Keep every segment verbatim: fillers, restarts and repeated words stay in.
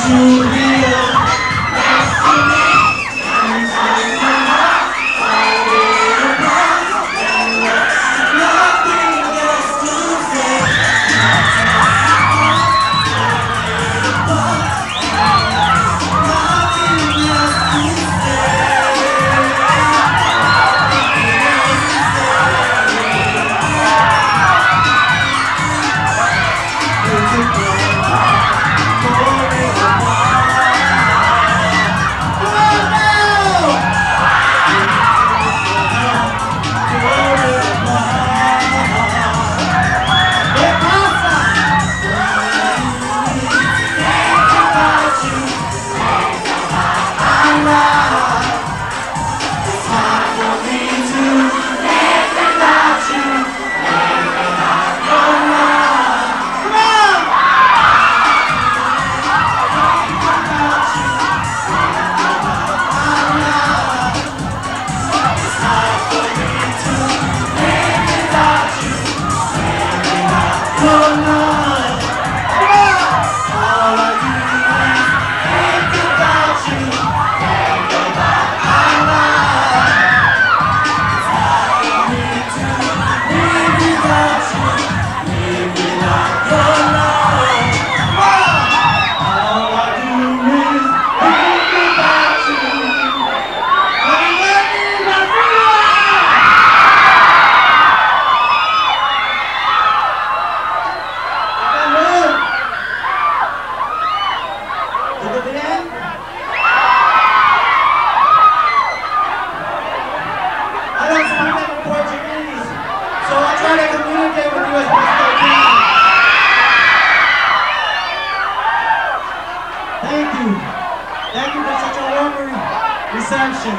reception.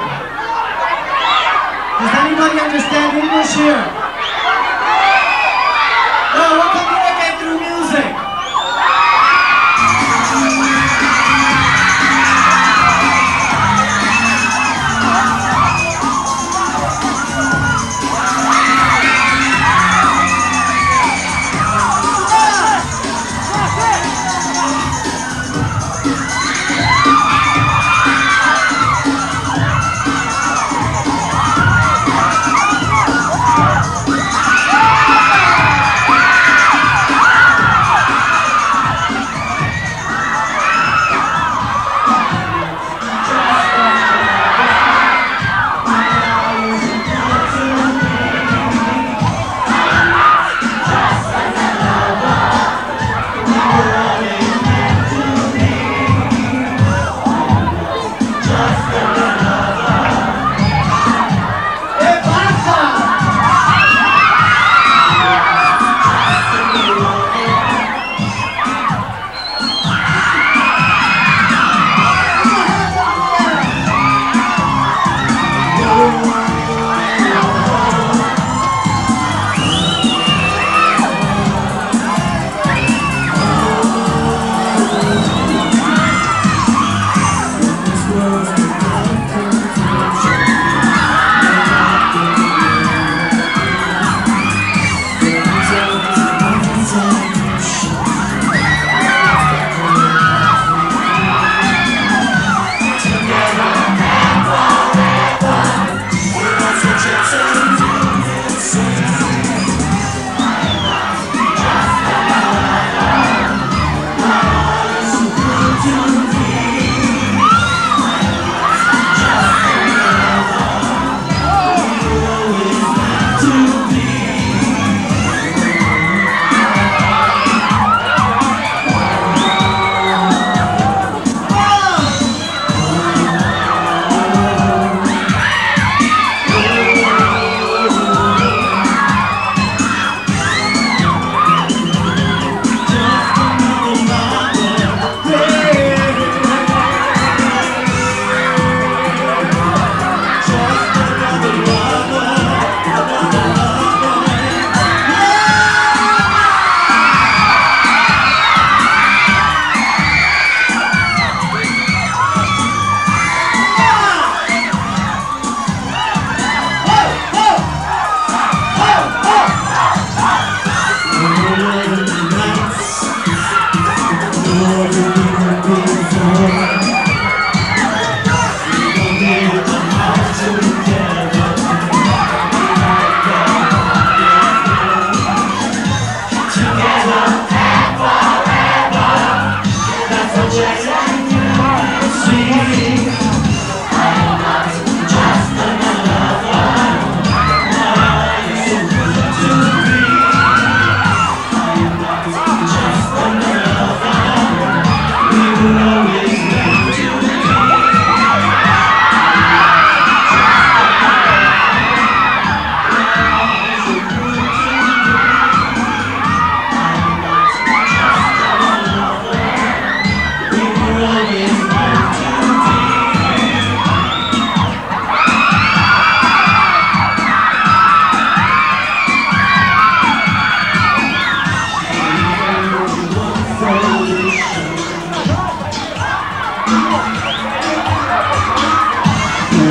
Does anybody understand English here? No, we'll communicate through music. Yeah.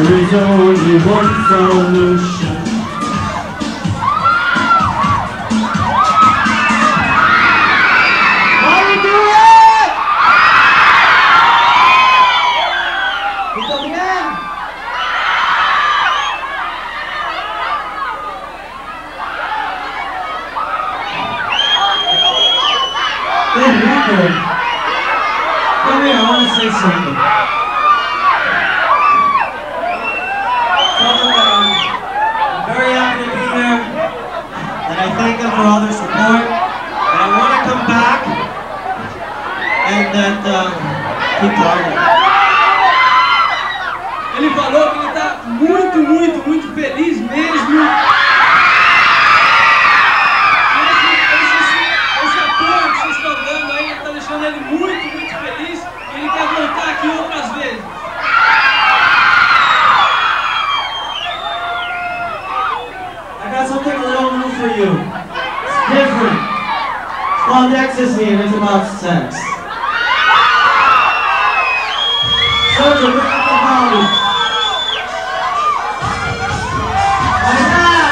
There is only one solution. How you doing? Ito bien. Hey, Rico. Come here, I want to say something. I thank them for all their support, and I want to come back and that um, keep partying. Ele falou que ele está muito, muito, muito feliz mesmo. Esse, esse, esse apoio que vocês estão dando aí está deixando ele muito, muito feliz. E ele quer voltar aqui outras vezes. I got something a little new for you. It's different. It's called ecstasy and it's about sex. Soldier, bring up the volume. My dad!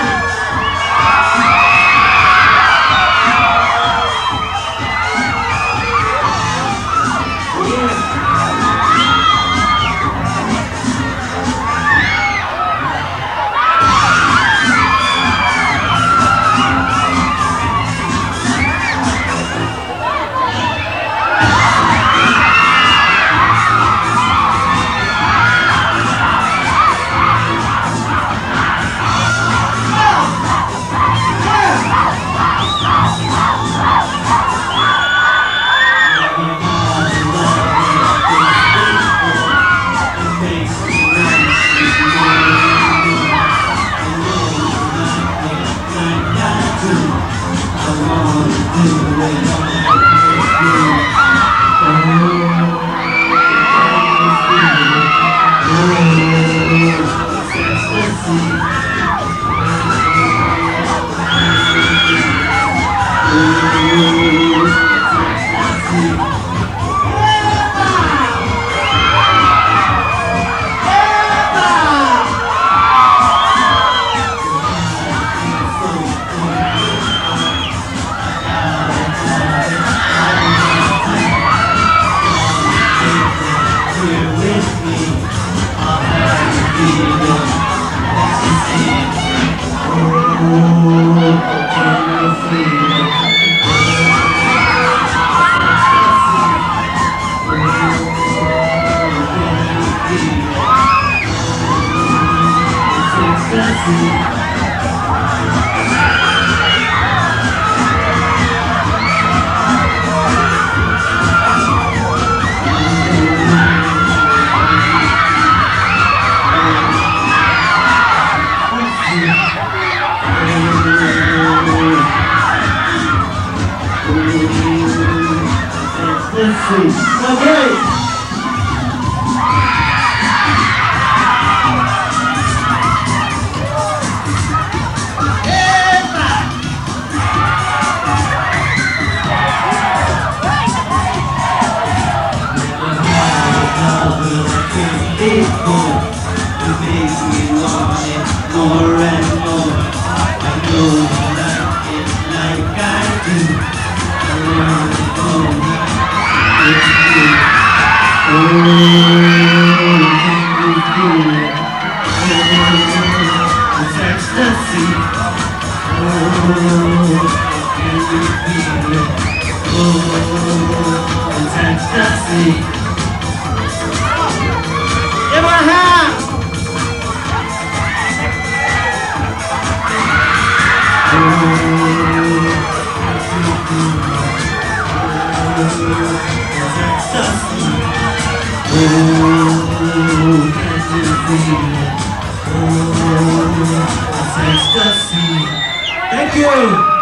Ecstasy. Okay. You make me want it more and more. I know you like it like I do. I want it all night with you. Oh, can you feel it? Oh, it's ecstasy. Oh, can you feel it? Oh, it's ecstasy. Give her a hand! Thank you!